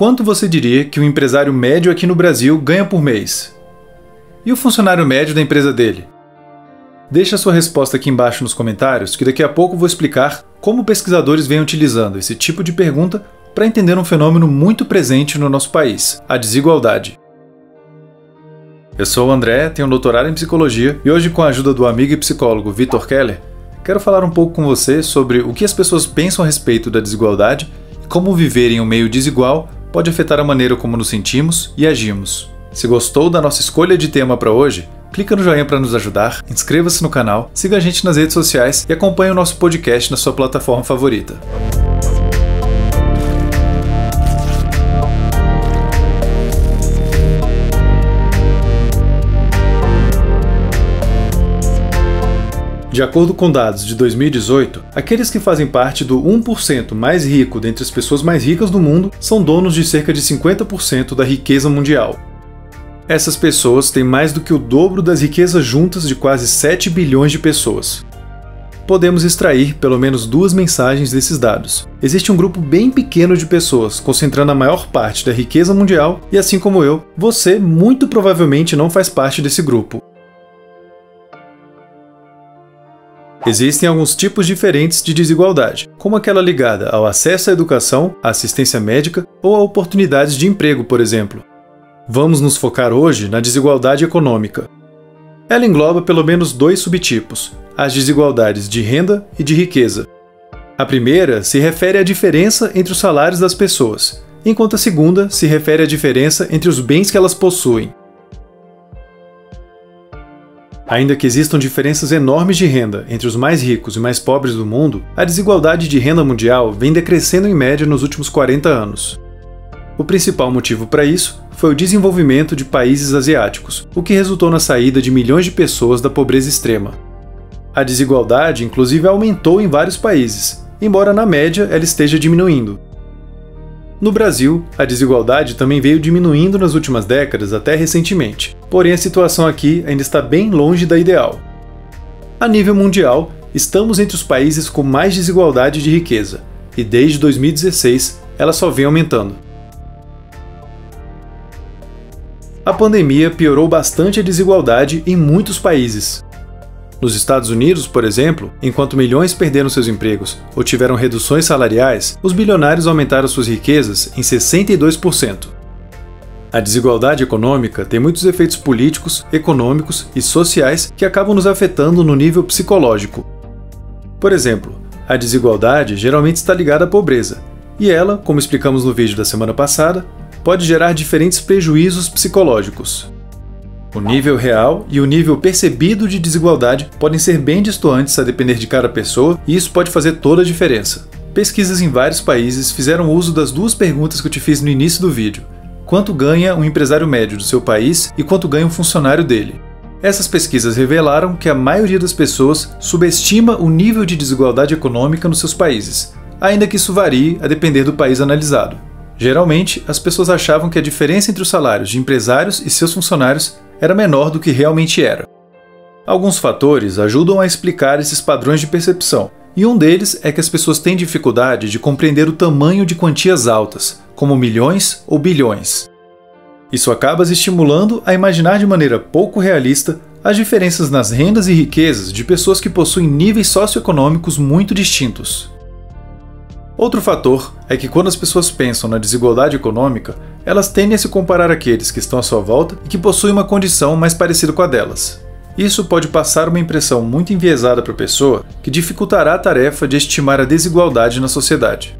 quanto você diria que um empresário médio aqui no Brasil ganha por mês? E o funcionário médio da empresa dele? Deixe a sua resposta aqui embaixo nos comentários, que daqui a pouco vou explicar como pesquisadores vêm utilizando esse tipo de pergunta para entender um fenômeno muito presente no nosso país, a desigualdade. Eu sou o André, tenho doutorado em psicologia e hoje, com a ajuda do amigo e psicólogo Vitor Keller, quero falar um pouco com você sobre o que as pessoas pensam a respeito da desigualdade e como viver em um meio desigual pode afetar a maneira como nos sentimos e agimos. Se gostou da nossa escolha de tema para hoje, clica no joinha para nos ajudar, inscreva-se no canal, siga a gente nas redes sociais e acompanhe o nosso podcast na sua plataforma favorita. De acordo com dados de 2018, aqueles que fazem parte do 1% mais rico dentre as pessoas mais ricas do mundo são donos de cerca de 50% da riqueza mundial. Essas pessoas têm mais do que o dobro das riquezas juntas de quase 7 bilhões de pessoas. Podemos extrair pelo menos duas mensagens desses dados. Existe um grupo bem pequeno de pessoas concentrando a maior parte da riqueza mundial e, assim como eu, você muito provavelmente não faz parte desse grupo. Existem alguns tipos diferentes de desigualdade, como aquela ligada ao acesso à educação, à assistência médica ou a oportunidades de emprego, por exemplo. Vamos nos focar hoje na desigualdade econômica. Ela engloba pelo menos dois subtipos, as desigualdades de renda e de riqueza. A primeira se refere à diferença entre os salários das pessoas, enquanto a segunda se refere à diferença entre os bens que elas possuem. Ainda que existam diferenças enormes de renda entre os mais ricos e mais pobres do mundo, a desigualdade de renda mundial vem decrescendo em média nos últimos 40 anos. O principal motivo para isso foi o desenvolvimento de países asiáticos, o que resultou na saída de milhões de pessoas da pobreza extrema. A desigualdade, inclusive, aumentou em vários países, embora na média ela esteja diminuindo. No Brasil, a desigualdade também veio diminuindo nas últimas décadas até recentemente, porém a situação aqui ainda está bem longe da ideal. A nível mundial, estamos entre os países com mais desigualdade de riqueza, e desde 2016 ela só vem aumentando. A pandemia piorou bastante a desigualdade em muitos países. Nos Estados Unidos, por exemplo, enquanto milhões perderam seus empregos ou tiveram reduções salariais, os bilionários aumentaram suas riquezas em 62%. A desigualdade econômica tem muitos efeitos políticos, econômicos e sociais que acabam nos afetando no nível psicológico. Por exemplo, a desigualdade geralmente está ligada à pobreza, e ela, como explicamos no vídeo da semana passada, pode gerar diferentes prejuízos psicológicos. O nível real e o nível percebido de desigualdade podem ser bem distantes a depender de cada pessoa, e isso pode fazer toda a diferença. Pesquisas em vários países fizeram uso das duas perguntas que eu te fiz no início do vídeo. Quanto ganha um empresário médio do seu país e quanto ganha um funcionário dele? Essas pesquisas revelaram que a maioria das pessoas subestima o nível de desigualdade econômica nos seus países, ainda que isso varie a depender do país analisado. Geralmente, as pessoas achavam que a diferença entre os salários de empresários e seus funcionários era menor do que realmente era. Alguns fatores ajudam a explicar esses padrões de percepção, e um deles é que as pessoas têm dificuldade de compreender o tamanho de quantias altas, como milhões ou bilhões. Isso acaba as estimulando a imaginar de maneira pouco realista as diferenças nas rendas e riquezas de pessoas que possuem níveis socioeconômicos muito distintos. Outro fator é que quando as pessoas pensam na desigualdade econômica, elas tendem a se comparar àqueles que estão à sua volta e que possuem uma condição mais parecida com a delas. Isso pode passar uma impressão muito enviesada para a pessoa, que dificultará a tarefa de estimar a desigualdade na sociedade.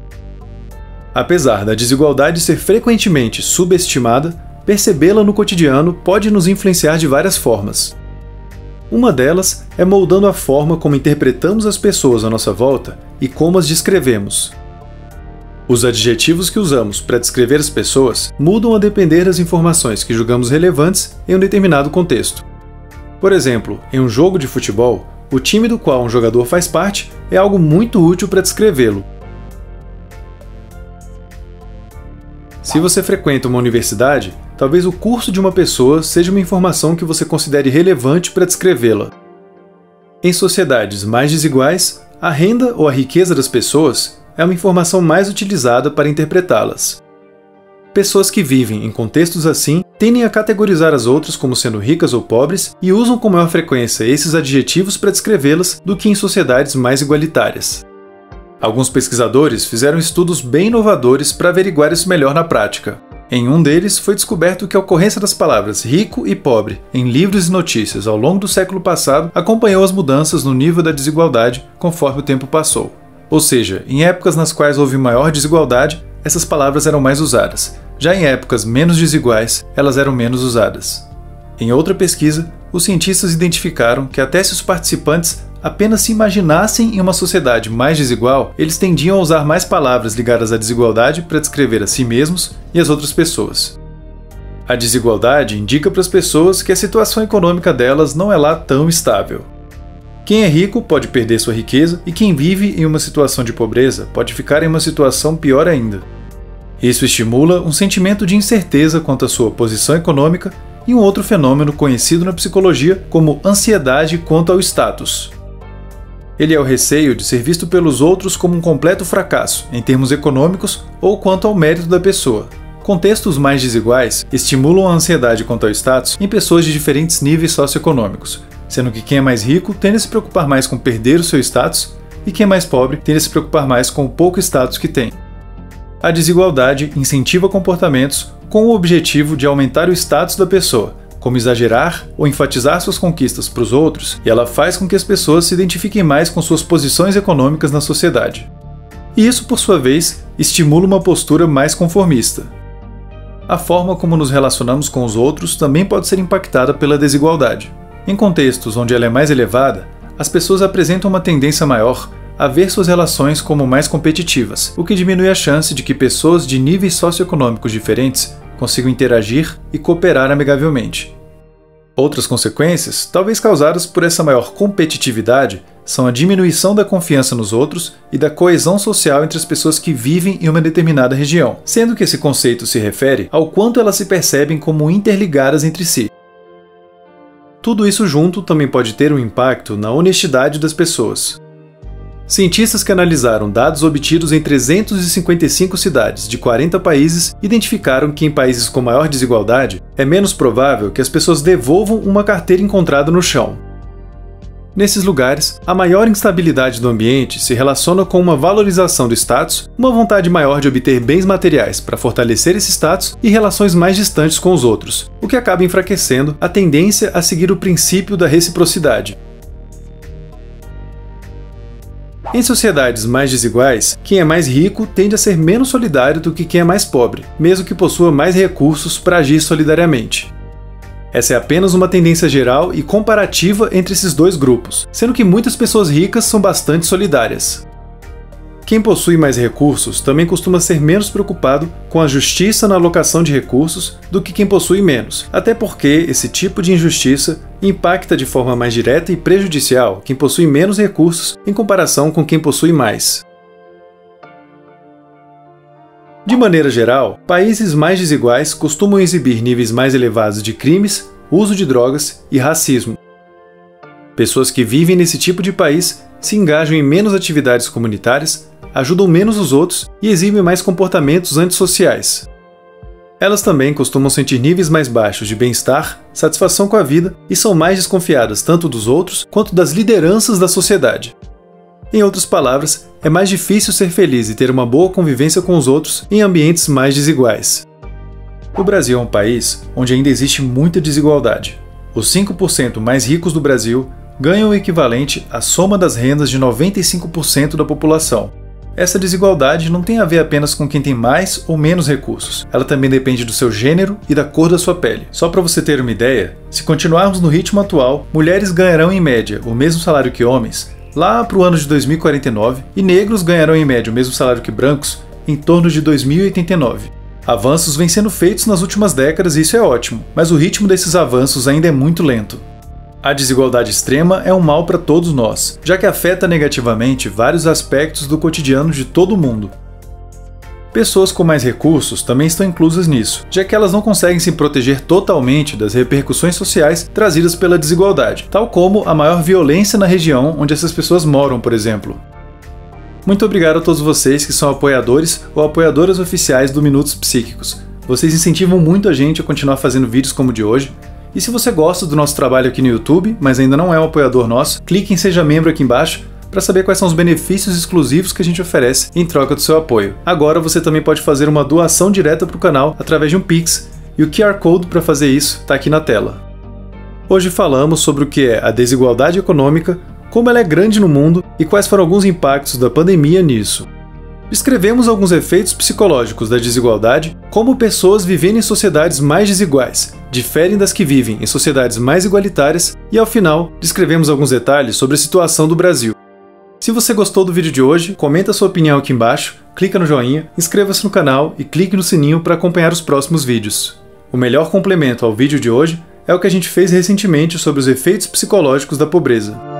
Apesar da desigualdade ser frequentemente subestimada, percebê-la no cotidiano pode nos influenciar de várias formas. Uma delas é moldando a forma como interpretamos as pessoas à nossa volta e como as descrevemos. Os adjetivos que usamos para descrever as pessoas mudam a depender das informações que julgamos relevantes em um determinado contexto. Por exemplo, em um jogo de futebol, o time do qual um jogador faz parte é algo muito útil para descrevê-lo. Se você frequenta uma universidade, talvez o curso de uma pessoa seja uma informação que você considere relevante para descrevê-la. Em sociedades mais desiguais, a renda ou a riqueza das pessoas é uma informação mais utilizada para interpretá-las. Pessoas que vivem em contextos assim tendem a categorizar as outras como sendo ricas ou pobres e usam com maior frequência esses adjetivos para descrevê-las do que em sociedades mais igualitárias. Alguns pesquisadores fizeram estudos bem inovadores para averiguar isso melhor na prática. Em um deles, foi descoberto que a ocorrência das palavras rico e pobre em livros e notícias ao longo do século passado acompanhou as mudanças no nível da desigualdade conforme o tempo passou. Ou seja, em épocas nas quais houve maior desigualdade, essas palavras eram mais usadas. Já em épocas menos desiguais, elas eram menos usadas. Em outra pesquisa, os cientistas identificaram que até se os participantes apenas se imaginassem em uma sociedade mais desigual, eles tendiam a usar mais palavras ligadas à desigualdade para descrever a si mesmos e as outras pessoas. A desigualdade indica para as pessoas que a situação econômica delas não é lá tão estável. Quem é rico pode perder sua riqueza e quem vive em uma situação de pobreza pode ficar em uma situação pior ainda. Isso estimula um sentimento de incerteza quanto à sua posição econômica e um outro fenômeno conhecido na psicologia como ansiedade quanto ao status. Ele é o receio de ser visto pelos outros como um completo fracasso, em termos econômicos ou quanto ao mérito da pessoa. Contextos mais desiguais estimulam a ansiedade quanto ao status em pessoas de diferentes níveis socioeconômicos, sendo que quem é mais rico tende a se preocupar mais com perder o seu status e quem é mais pobre tende a se preocupar mais com o pouco status que tem. A desigualdade incentiva comportamentos com o objetivo de aumentar o status da pessoa, como exagerar ou enfatizar suas conquistas para os outros, e ela faz com que as pessoas se identifiquem mais com suas posições econômicas na sociedade. E isso, por sua vez, estimula uma postura mais conformista. A forma como nos relacionamos com os outros também pode ser impactada pela desigualdade. Em contextos onde ela é mais elevada, as pessoas apresentam uma tendência maior a ver suas relações como mais competitivas, o que diminui a chance de que pessoas de níveis socioeconômicos diferentes consigam interagir e cooperar amigavelmente. Outras consequências, talvez causadas por essa maior competitividade, são a diminuição da confiança nos outros e da coesão social entre as pessoas que vivem em uma determinada região, sendo que esse conceito se refere ao quanto elas se percebem como interligadas entre si. Tudo isso junto também pode ter um impacto na honestidade das pessoas. Cientistas que analisaram dados obtidos em 355 cidades de 40 países identificaram que em países com maior desigualdade é menos provável que as pessoas devolvam uma carteira encontrada no chão. Nesses lugares, a maior instabilidade do ambiente se relaciona com uma valorização do status, uma vontade maior de obter bens materiais para fortalecer esse status e relações mais distantes com os outros, o que acaba enfraquecendo a tendência a seguir o princípio da reciprocidade. Em sociedades mais desiguais, quem é mais rico tende a ser menos solidário do que quem é mais pobre, mesmo que possua mais recursos para agir solidariamente. Essa é apenas uma tendência geral e comparativa entre esses dois grupos, sendo que muitas pessoas ricas são bastante solidárias. Quem possui mais recursos também costuma ser menos preocupado com a justiça na alocação de recursos do que quem possui menos, até porque esse tipo de injustiça impacta de forma mais direta e prejudicial quem possui menos recursos em comparação com quem possui mais. De maneira geral, países mais desiguais costumam exibir níveis mais elevados de crimes, uso de drogas e racismo. Pessoas que vivem nesse tipo de país se engajam em menos atividades comunitárias, ajudam menos os outros e exibem mais comportamentos antissociais. Elas também costumam sentir níveis mais baixos de bem-estar, satisfação com a vida e são mais desconfiadas tanto dos outros quanto das lideranças da sociedade. Em outras palavras, é mais difícil ser feliz e ter uma boa convivência com os outros em ambientes mais desiguais. O Brasil é um país onde ainda existe muita desigualdade. Os 5% mais ricos do Brasil ganham o equivalente à soma das rendas de 95% da população. Essa desigualdade não tem a ver apenas com quem tem mais ou menos recursos, ela também depende do seu gênero e da cor da sua pele. Só para você ter uma ideia, se continuarmos no ritmo atual, mulheres ganharão em média o mesmo salário que homens lá para o ano de 2049 e negros ganharão em média o mesmo salário que brancos em torno de 2089. Avanços vêm sendo feitos nas últimas décadas e isso é ótimo, mas o ritmo desses avanços ainda é muito lento. A desigualdade extrema é um mal para todos nós, já que afeta negativamente vários aspectos do cotidiano de todo mundo. Pessoas com mais recursos também estão inclusas nisso, já que elas não conseguem se proteger totalmente das repercussões sociais trazidas pela desigualdade, tal como a maior violência na região onde essas pessoas moram, por exemplo. Muito obrigado a todos vocês que são apoiadores ou apoiadoras oficiais do Minutos Psíquicos. Vocês incentivam muito a gente a continuar fazendo vídeos como o de hoje. E se você gosta do nosso trabalho aqui no YouTube, mas ainda não é um apoiador nosso, clique em Seja Membro aqui embaixo para saber quais são os benefícios exclusivos que a gente oferece em troca do seu apoio. Agora você também pode fazer uma doação direta para o canal através de um Pix, e o QR Code para fazer isso está aqui na tela. Hoje falamos sobre o que é a desigualdade econômica, como ela é grande no mundo e quais foram alguns impactos da pandemia nisso. Descrevemos alguns efeitos psicológicos da desigualdade, como pessoas vivendo em sociedades mais desiguais diferem das que vivem em sociedades mais igualitárias, e ao final descrevemos alguns detalhes sobre a situação do Brasil. Se você gostou do vídeo de hoje, comenta sua opinião aqui embaixo, clica no joinha, inscreva-se no canal e clique no sininho para acompanhar os próximos vídeos. O melhor complemento ao vídeo de hoje é o que a gente fez recentemente sobre os efeitos psicológicos da pobreza.